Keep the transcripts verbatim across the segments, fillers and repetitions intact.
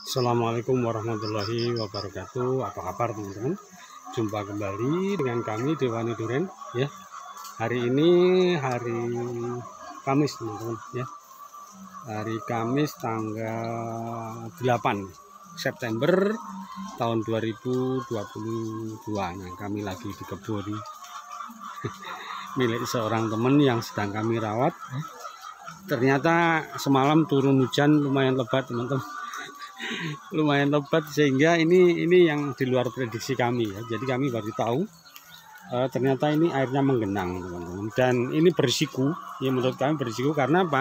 Assalamualaikum warahmatullahi wabarakatuh. Apa kabar teman-teman? Jumpa kembali dengan kami Dewani Duren ya. Hari ini hari Kamis teman-teman ya. Hari Kamis tanggal delapan September tahun dua ribu dua puluh dua. Nah, kami lagi di kebun milik seorang teman yang sedang kami rawat. Ternyata semalam turun hujan lumayan lebat teman-teman. Lumayan lebat sehingga ini ini yang di luar prediksi kami ya. Jadi kami baru tahu uh, ternyata ini airnya menggenang teman-teman, dan ini berisiko ya, menurut kami berisiko karena apa,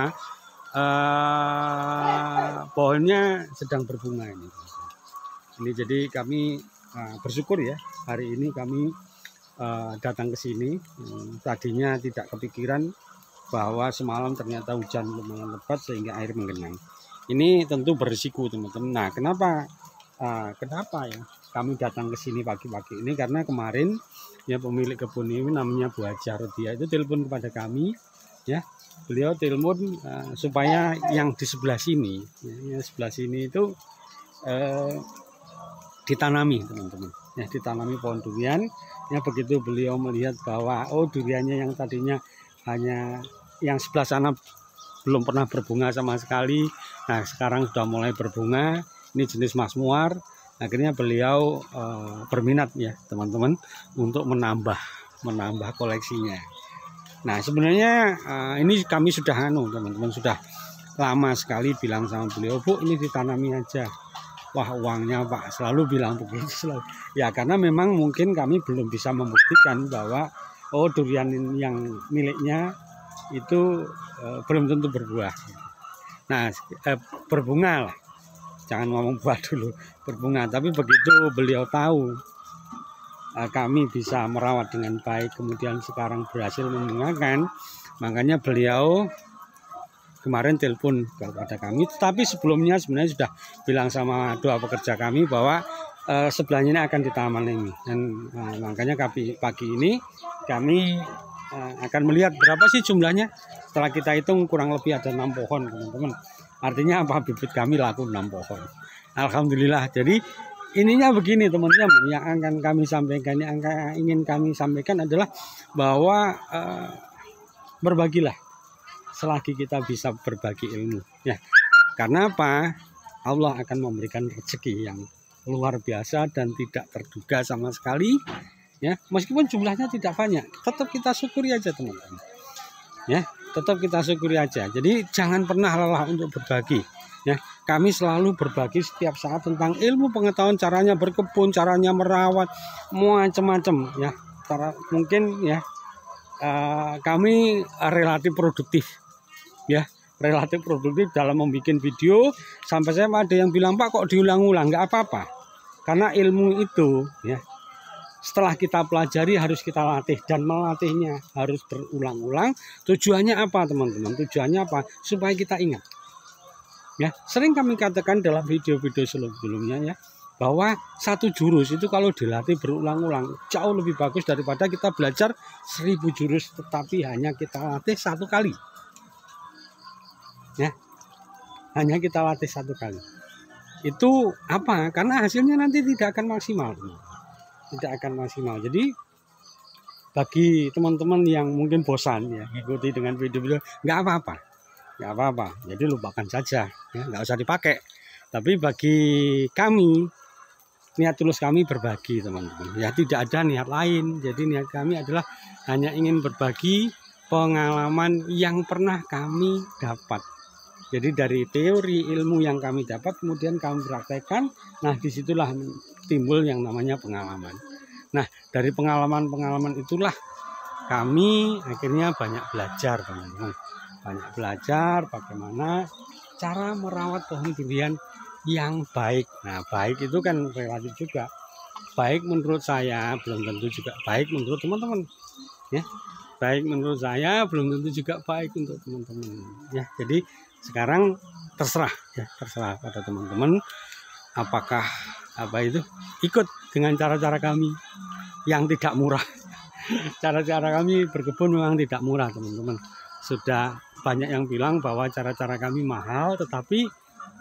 uh, pohonnya sedang berbunga ini ini jadi kami uh, bersyukur ya, hari ini kami uh, datang ke sini. Hmm, tadinya tidak kepikiran bahwa semalam ternyata hujan lumayan lebat sehingga air menggenang. Ini tentu berisiko teman-teman. Nah, kenapa uh, kenapa ya kami datang ke sini pagi-pagi ini? Karena kemarin ya pemilik kebun ini namanya Bu Haja Rodia itu telepon kepada kami ya. Beliau telepon uh, supaya yang di sebelah sini ya, yang sebelah sini itu uh, ditanami teman-teman. Ya, ditanami pohon durian. Ya, begitu beliau melihat bahwa oh duriannya yang tadinya hanya yang sebelah sana belum pernah berbunga sama sekali, nah sekarang sudah mulai berbunga. Ini jenis masmuar. Akhirnya beliau e, berminat ya teman-teman untuk menambah menambah koleksinya. Nah sebenarnya e, ini kami sudah anu teman-teman sudah lama sekali bilang sama beliau, Bu ini ditanami aja. Wah uangnya Pak, selalu bilang begitu selalu. Ya karena memang mungkin kami belum bisa membuktikan bahwa oh durian yang miliknya itu e, belum tentu berbuah. Nah e, berbunga lah, jangan ngomong buah dulu, berbunga. Tapi begitu beliau tahu e, kami bisa merawat dengan baik, kemudian sekarang berhasil membungakan, makanya beliau kemarin telepon kepada kami. Tapi sebelumnya sebenarnya sudah bilang sama dua pekerja kami bahwa e, sebelahnya ini akan ditanami. Dan e, makanya kami, pagi ini kami akan melihat berapa sih jumlahnya. Setelah kita hitung kurang lebih ada enam pohon teman-teman. Artinya apa, bibit kami laku enam pohon. Alhamdulillah. Jadi ininya begini teman-teman, yang akan kami sampaikan, yang ingin kami sampaikan adalah bahwa uh, berbagilah selagi kita bisa berbagi ilmu ya. Karena apa, Allah akan memberikan rezeki yang luar biasa dan tidak terduga sama sekali. Ya, meskipun jumlahnya tidak banyak, tetap kita syukuri aja teman-teman. Ya, tetap kita syukuri aja. Jadi jangan pernah lelah untuk berbagi. Ya, kami selalu berbagi setiap saat tentang ilmu pengetahuan, caranya berkebun, caranya merawat, macam-macam. Ya, cara mungkin ya uh, kami relatif produktif. Ya, relatif produktif dalam membuat video. Sampai saya ada yang bilang Pak kok diulang-ulang, nggak apa-apa. Karena ilmu itu ya, setelah kita pelajari harus kita latih, dan melatihnya harus berulang-ulang. Tujuannya apa teman-teman? Tujuannya apa? Supaya kita ingat. Ya, sering kami katakan dalam video-video sebelumnya ya, bahwa satu jurus itu kalau dilatih berulang-ulang jauh lebih bagus daripada kita belajar seribu jurus tetapi hanya kita latih satu kali. Ya, hanya kita latih satu kali. Itu apa? Karena hasilnya nanti tidak akan maksimal. tidak akan maksimal. Jadi bagi teman-teman yang mungkin bosan ya ikuti dengan video-video, nggak apa-apa, nggak apa-apa. Jadi lupakan saja, ya, nggak usah dipakai. Tapi bagi kami, niat tulus kami berbagi teman-teman. Ya tidak ada niat lain. Jadi niat kami adalah hanya ingin berbagi pengalaman yang pernah kami dapat. Jadi dari teori ilmu yang kami dapat kemudian kami praktekkan. Nah disitulah timbul yang namanya pengalaman. Nah dari pengalaman-pengalaman itulah kami akhirnya banyak belajar teman-teman. Banyak belajar bagaimana cara merawat pohon durian yang baik. Nah baik itu kan relatif juga. Baik menurut saya belum tentu juga baik menurut teman-teman. Ya, baik menurut saya belum tentu juga baik untuk teman-teman. Ya, jadi sekarang terserah ya, terserah pada teman-teman apakah apa itu ikut dengan cara-cara kami yang tidak murah. Cara-cara kami berkebun memang tidak murah teman-teman. Sudah banyak yang bilang bahwa cara-cara kami mahal, tetapi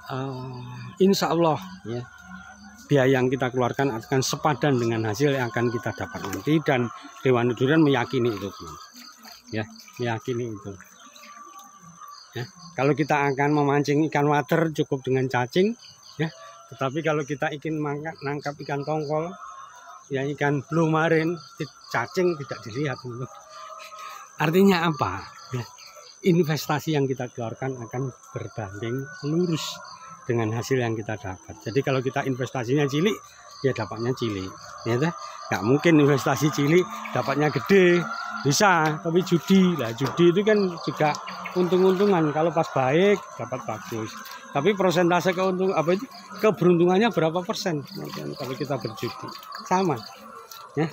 uh, insya Allah ya biaya yang kita keluarkan akan sepadan dengan hasil yang akan kita dapat nanti, dan Dewan Durian meyakini itu ya, meyakini itu ya. Kalau kita akan memancing ikan water cukup dengan cacing ya, tetapi kalau kita ingin menangkap ikan tongkol ya, ikan blue marine, cacing tidak dilihat. Artinya apa ya, investasi yang kita keluarkan akan berbanding lurus dengan hasil yang kita dapat. Jadi kalau kita investasinya cilik ya dapatnya cilik ya, nggak mungkin investasi cilik dapatnya gede. Bisa, tapi judi lah, judi itu kan juga untung-untungan, kalau pas baik dapat bagus, tapi persentase keuntung apa itu keberuntungannya berapa persen kalau kita berjudi sama ya.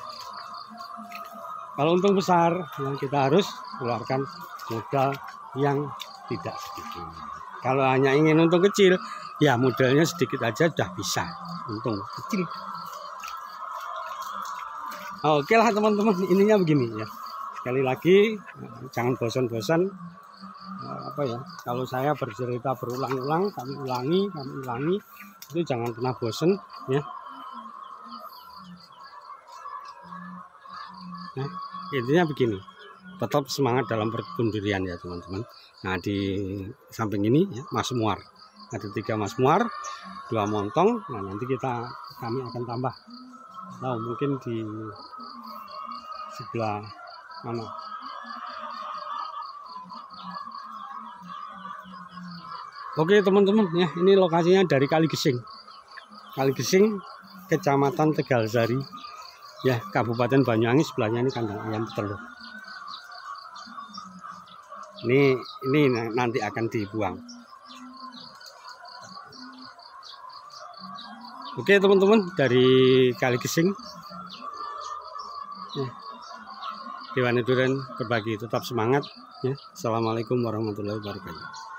Kalau untung besar ya, kita harus keluarkan modal yang tidak sedikit. Kalau hanya ingin untung kecil, ya modalnya sedikit aja sudah bisa untung kecil. Oke lah teman-teman, ininya begini ya. Sekali lagi, jangan bosan-bosan. Apa ya? Kalau saya bercerita berulang-ulang, kami ulangi, kami ulangi, itu jangan pernah bosan ya. Nah, intinya begini. Tetap semangat dalam berkebun durian ya teman-teman. Nah di samping ini ya, Mas Muar, ada tiga Mas Muar, dua montong. Nah nanti kita kami akan tambah. Nah mungkin di sebelah mana? Oke teman-teman ya, ini lokasinya dari Kali Gesing, Kali Gesing, Kecamatan Tegalsari ya, Kabupaten Banyuwangi. Sebelahnya ini kandang ayam petelur. Ini ini nanti akan dibuang. Oke teman-teman, dari Kali Gesing ya, Dewan Durian berbagi, tetap semangat ya. Assalamualaikum warahmatullahi wabarakatuh.